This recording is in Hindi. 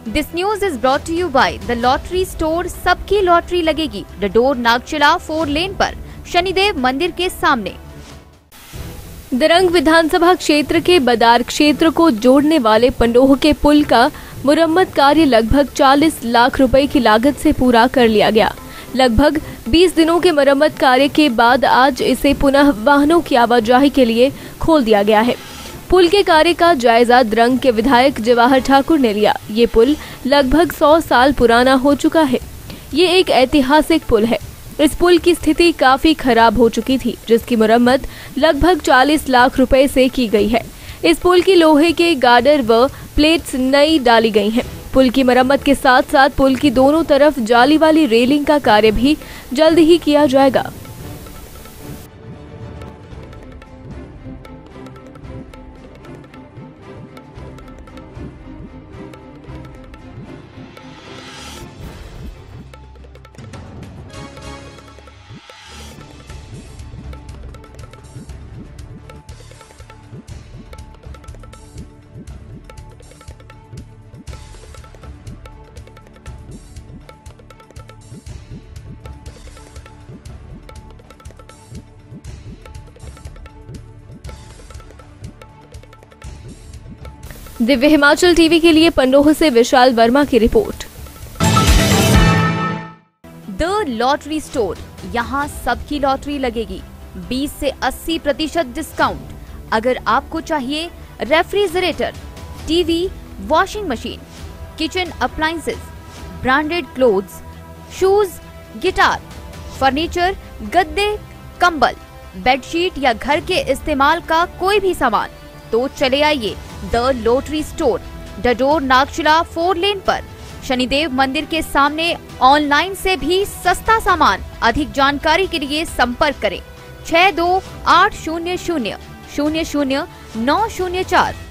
This news is brought to you by the lottery store. सबकी लॉटरी लगेगी। डडोर नागचला 4 लेन पर शनिदेव मंदिर के सामने। दरंग विधानसभा क्षेत्र के बदार क्षेत्र को जोड़ने वाले पंडोह के पुल का मुरम्मत कार्य लगभग 40 लाख रुपए की लागत से पूरा कर लिया गया। लगभग 20 दिनों के मरम्मत कार्य के बाद आज इसे पुनः वाहनों की आवाजाही के लिए खोल दिया गया है। पुल के कार्य का जायजा दरंग के विधायक जवाहर ठाकुर ने लिया। ये पुल लगभग 100 साल पुराना हो चुका है। ये एक ऐतिहासिक पुल है। इस पुल की स्थिति काफी खराब हो चुकी थी, जिसकी मरम्मत लगभग 40 लाख रुपए से की गई है। इस पुल की लोहे के गार्डर व प्लेट्स नई डाली गई हैं। पुल की मरम्मत के साथ साथ पुल की दोनों तरफ जाली वाली रेलिंग का कार्य भी जल्द ही किया जाएगा। दिव्य हिमाचल टीवी के लिए पंडोह से विशाल वर्मा की रिपोर्ट। द लॉटरी स्टोर, यहाँ सबकी लॉटरी लगेगी। 20 से 80% डिस्काउंट। अगर आपको चाहिए refrigerator, TV, washing machine, kitchen appliances, branded clothes, shoes, guitar, furniture, गद्दे, कंबल, बेडशीट या घर के इस्तेमाल का कोई भी सामान, तो चले आइए the lottery store, Dador Nagchala 4 lane पर शनिदेव मंदिर के सामने। ऑनलाइन से भी सस्ता सामान। अधिक जानकारी के लिए संपर्क करें 6280000904।